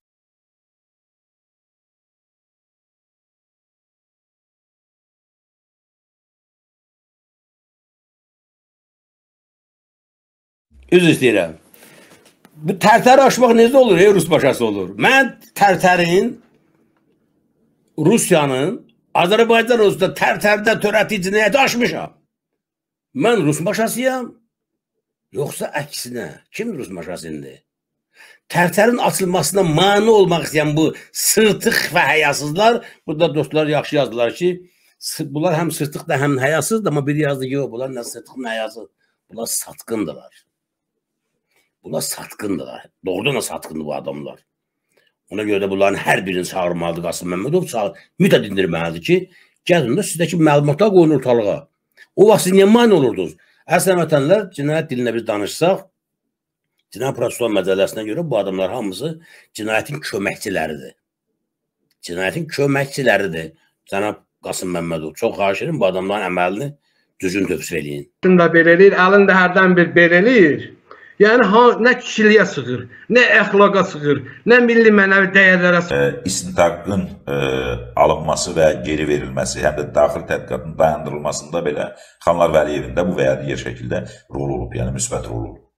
Üzr istəyirəm. Bu Tərtəri aşmaq necə olur, ey Rus maşası olur? Mən Tərtərin, Rusiyanın, Azərbaycan olsa Tərtərdə törətdiyi cinayəti aşmışam. Mən Rus maşasıyam, yoxsa əksinə, kim Rus maşasındır? Tərtərin açılmasına mane olmaq istəyən bu sırtıq və həyasızlar, burada dostlar yaxşı yazdılar ki, bunlar həm sırtıq da həm həyasızdır, amma bir yazdı ki, bunlar nə sırtıq, nə həyasız, bunlar satqındılar. Bunlar satqındılar, doğrudan da satqındır bu adamlar. Ona görə də bunların hər birini çağırmalıdır Qasım Məmmədov, mütləq dindirməlidir ki, gəlin də sizdəki məlumatlar qoyun ortalığa. O vaxt siz niyə mane olurdunuz? Əslən vətənlər, cinayət dilinə biz danışsaq, cinayət prosesual məcəlləsinə görə bu adamlar hamısı cinayətin köməkçiləridir. Cinayətin köməkçiləridir. Cənab Qasım Məmmədov, çox xahiş edirəm, bu adamların əməlini düzgün tövsif eləyin. Əlində belə eləyir, əlində hərdən bir belə eləyir. Yəni ha, nə kişiliyə sığır, nə əxlaqa sığır, nə milli mənəvi dəyərlərə sığır. İstintaqın e, alınması və geri verilməsi, həm də daxil tədqiqatın dayandırılmasında belə Xanlar Vəliyevin də bu və ya digər şəkildə rol olub, yəni müsbət rol olub.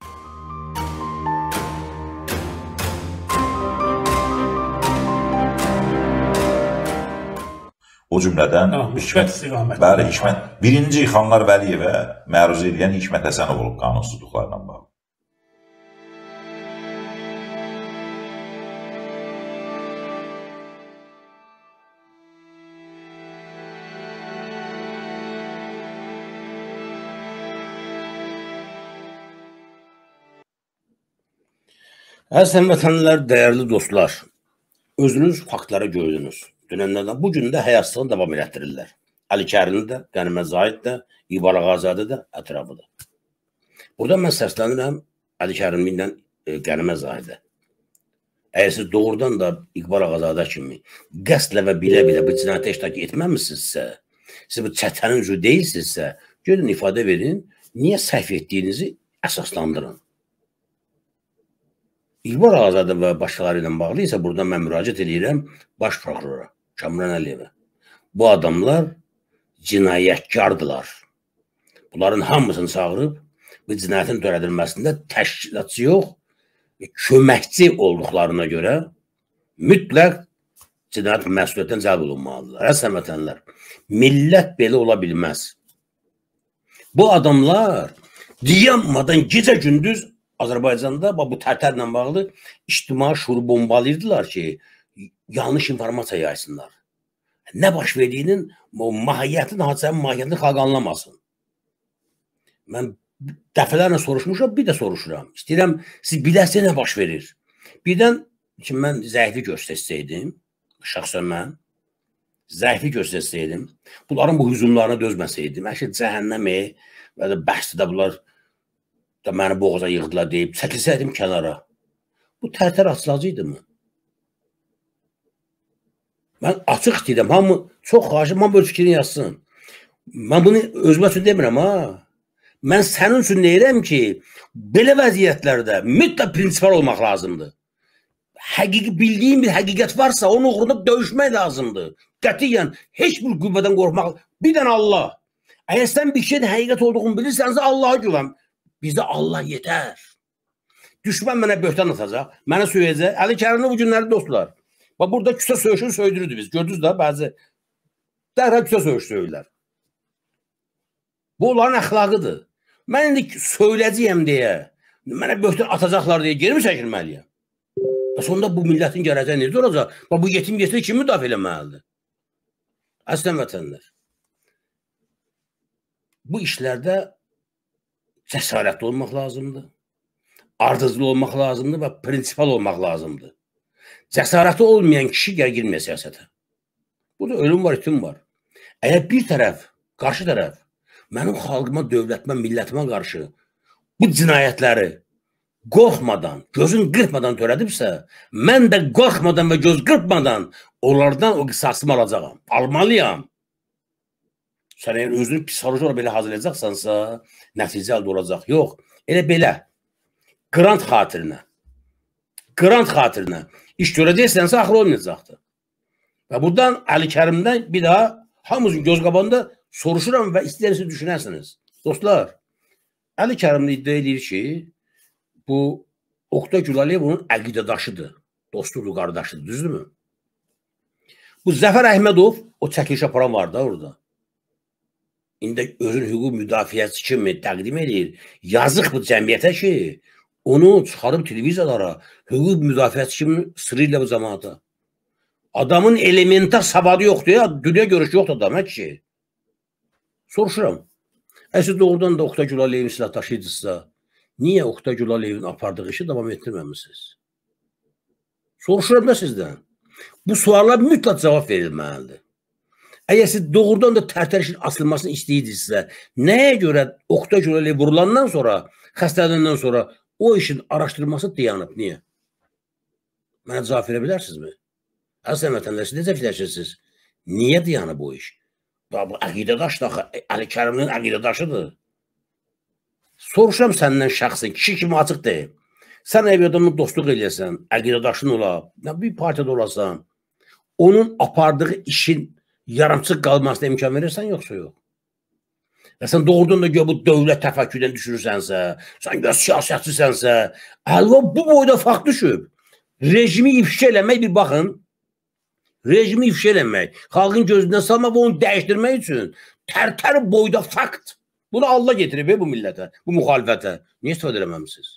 O cümlədən Hikmət, bəli, Hikmət, birinci Xanlar Vəliyevə məruz edən Hikmət Həsənov olub qanunsuzluqlarla bağlı. Əziz həmvətənlər, dəyərli dostlar, özünüz faktlara gördünüz. Dünənlərdən bu gün də həyasızlığını davam elətdirirlər. Əli Kərimli də, Qənimət Zahid də, İqbal Ağazadə də ətrafıdır. Burada mən səslənirəm Əli Kərimli ilə e, Qənimət Zahidə. Əgər siz doğrudan da İqbal Ağazadə kimi qəsdlə və bilə-bilə bu cinayətə iştirak etməmişsinizsə, siz bu çətənin üzrü deyilsinizsə, görün ifadə verin, niyə səhv etdiyinizi əsaslandırın. İqbal Ağazadə və başqaları ilə bağlı isə buradan mən müraciət edirəm baş prokurora, Kamran Əliyevə. Bu adamlar cinayətkardılar. Bunların hamısını çağırıb bu cinayətin törədilməsində təşkilatçı yox, köməkçi olduqlarına görə mütləq cinayət məsuliyyətindən cəlb olunmalıdırlar. Əziz həmvətənlər, millət belə ola bilməz. Bu adamlar dayanmadan gecə-gündüz Azərbaycanda bu Tərtərlə bağlı ictimai şuuru bombalayırdılar ki, yanlış informasiya yaysınlar. Nə baş verdiyinin, mahiyyətini, hadisənin mahiyyətini xalq anlamasın. Mən dəfələrlə soruşmuşam, bir də soruşuram. İstəyirəm, siz biləsiniz nə baş verir. Birdən ki, mən zəifli göstərsəydim, şəxsən mən, zəifli göstərsəydim, bunların bu hücumlarına dözməsəydim, əşi cəhənnəmi və də bəhsdə bunlar da məni boğaza yığdılar deyib, çəkilsəydim kənara. Bu tərtər açılacaqdı mı? Mən açıq istəyirəm, hamı çox xahişim, hamı öz fikrini yazsın. Mən bunu özümə üçün demirəm, ha. Mən sənin üçün deyirəm ki, belə vəziyyətlərdə mütləq prinsipal olmaq lazımdır. Həqiqi, bildiyin bir həqiqət varsa, onun uğrunda döyüşmək lazımdır. Qətiyyən, heç bir qüvvədən qorxmaq, bir dənə Allah. Əgər sən bir şeyin həqiqət olduğunu bilirsənsə, Allah'a güvən. Bizə Allah yetər. Düşmən mənə böhtan atacaq, mənə söyləyəcək. Əli Kərimli bu günləri dostlar. Bax, burada küsə söyüşünü söydürürdü biz. Gördünüz də, bəzi dərhal küsə söyüş söylürlər. Bu onların əxlaqıdır. Mən indi söyləyəcəyəm deyə, mənə böhtan atacaqlar deyə geri mi çəkilməliyəm? Sonunda bu millətin gələcəyi necə olacaq? Bax, bu yetim yetiri kim müdafiə eləməlidir? Əslən vətənlər. Bu işlərdə cəsarətli olmaq lazımdır. Ardıcılı olmaq lazımdır və prinsipal olmaq lazımdır. Cəsarəti olmayan kişi gəl girməyə siyasətə. Burada ölüm var, itim var. Əgər bir tərəf, qarşı tərəf, mənim xalqıma, dövlətimə, millətimə qarşı bu cinayətləri qorxmadan, gözün qırpmadan törədibsə, mən də qorxmadan və göz qırpmadan onlardan o qisasımı alacağım, almalıyam. Sən əgər özünü psixoloji olaraq belə hazırlayacaqsansa, nəticə əldə olacaq. Yox, elə belə, qrant xatirinə, qrant xatirinə iş görəcəksənsə, axır olmayacaqdır. Və buradan Əli Kərimdən bir daha hamımızın göz qabağında soruşuram və istəyərsiniz düşünərsiniz. Dostlar, Əli Kərimli iddia edir ki, bu Oqtay Gülaliyev onun əqidədaşıdır, dostudur, qardaşıdır, düzdürmü? Bu Zəfər Əhmədov, o çəkiliş aparan var da orada. İndi özün hüquq müdafiəsi kimi təqdim edir. Yazıq bu cəmiyyətə ki, onu çıxarıb televiziyalara, hüquq müdafiəsi kimi sırıyla bu cəmaata. Adamın elementar savadı yoxdur ya, dünya görüşü yoxdur adam, ki. Soruşuram, əslində doğrudan da Oqtay Gülaliyevin silah daşıyıcısa, niyə Oqtay Gülaliyevin apardığı işi davam etdirməmişsiniz? Soruşuram da sizdən. Bu suallar mütləq cavab verilməlidir. Əgər siz doğrudan da tərtər işin açılmasını istəyirsinizsə, nəyə görə Oqtay Gülaliyev vurulandan sonra, xəstələnəndən sonra o işin araşdırılması dayanıb? Niyə? Mənə cavab verə bilərsinizmi? Əslən vətəndaşı necə fikirləşirsiniz? Niyə dayanıb o iş? Bu əqidədaşdır, Əli Kərimlinin əqidədaşıdır. Soruşam səndən şəxsin, kişi kimi açıq deyil. Sən ev adamın dostluq eləyəsən, əqidədaşın ola, bir partiyada olasan, onun apardığı işin yarımçıq qalmasına imkan verirsən, yoxsa yox? Və sən doğrudan da bu dövlət təfəkkürdən düşürürsənsə, sən göz siyasətçisənsə, əlva bu boyda fakt düşüb. Rejimi ifşa eləmək bir baxın, rejimi ifşa eləmək, xalqın gözündən salmaq və onu dəyişdirmək üçün tərtər boyda fakt. Bunu Allah getirib bu millətə, bu müxalifətə. Niyə istifadə eləməmişsiniz?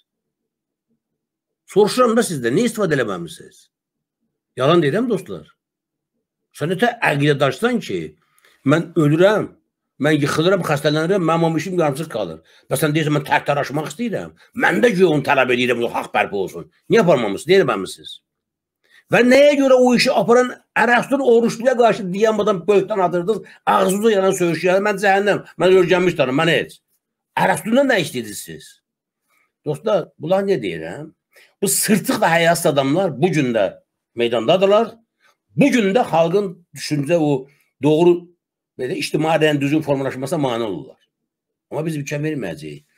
Soruşuram da sizdə, niyə istifadə eləməmişsiniz? Yalan deyirəm dostlar. Sən ötə əqidədaşsan ki, mən ölürəm, mən yıxılıram, xəstələnirəm, mənim o işim yarımsız qalır. Və sən deyirsən, mən tərtər aşmaq istəyirəm. Mən də ki, onu tələb edirəm, o haqq bərpa olsun. Niyə aparmamışsınız, deyə eləməmişsiniz? Və nəyə görə o işi aparan Ərəstun oruçluya qarşı deyən adam böhtan atırdınız, ağzınıza yanan söyüşü, mən cəhənnəm, mən ölgənmiş tanım, mən heç. Ərəstundan nə işləyirsiniz? Dostlar, bunlar ne deyirəm? Bu sırtıq və həyasız adamlar bu gün də meydandadırlar. Bu gün də xalqın düşüncə o doğru ictimai düzgün formalaşmasına mane olurlar. Amma biz mükəm verməyəcəyik.